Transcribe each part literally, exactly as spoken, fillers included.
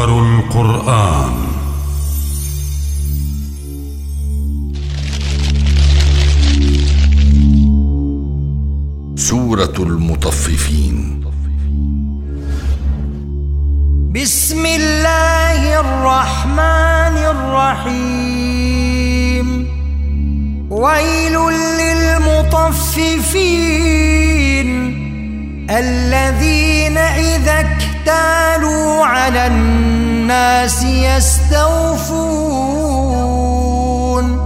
سور القرآن. سورة المطففين. بسم الله الرحمن الرحيم. ويل للمطففين الذين إذا اكتالوا على الناس يستوفون.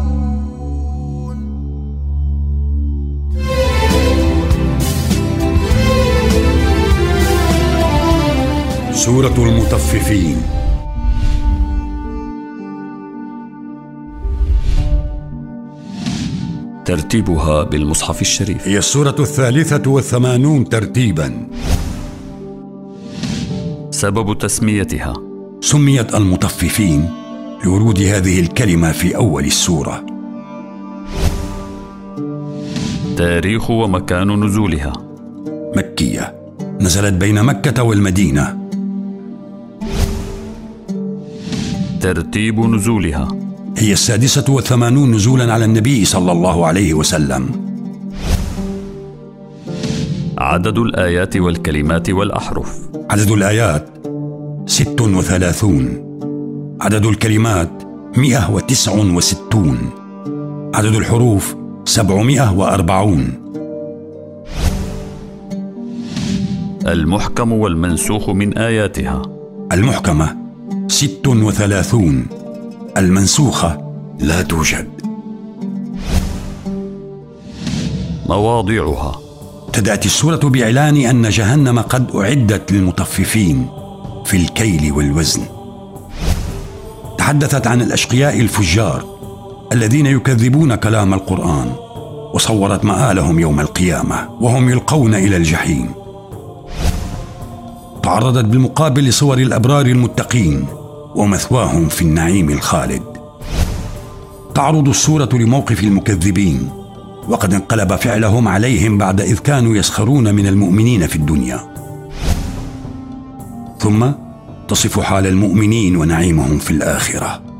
سورة المطففين. ترتيبها بالمصحف الشريف. هي السورة الثالثة والثمانون ترتيبا. سبب تسميتها: سميت المطففين لورود هذه الكلمة في أول السورة. تاريخ ومكان نزولها: مكية، نزلت بين مكة والمدينة. ترتيب نزولها: هي السادسة والثمانون نزولا على النبي صلى الله عليه وسلم. عدد الآيات والكلمات والأحرف: عدد الآيات ست وثلاثون، عدد الكلمات مئة وتسع وستون، عدد الحروف سبعمائة وأربعون. المحكم والمنسوخ من آياتها: المحكمة ست وثلاثون، المنسوخة لا توجد. مواضيعها: ابتدأت السورة بإعلان أن جهنم قد أعدت للمطففين في الكيل والوزن. تحدثت عن الأشقياء الفجار الذين يكذبون كلام القرآن، وصورت مآلهم يوم القيامة وهم يلقون إلى الجحيم. تعرضت بالمقابل لصور الأبرار المتقين ومثواهم في النعيم الخالد. تعرض السورة لموقف المكذبين وقد انقلب فعلهم عليهم بعد إذ كانوا يسخرون من المؤمنين في الدنيا، ثم تصف حال المؤمنين ونعيمهم في الآخرة.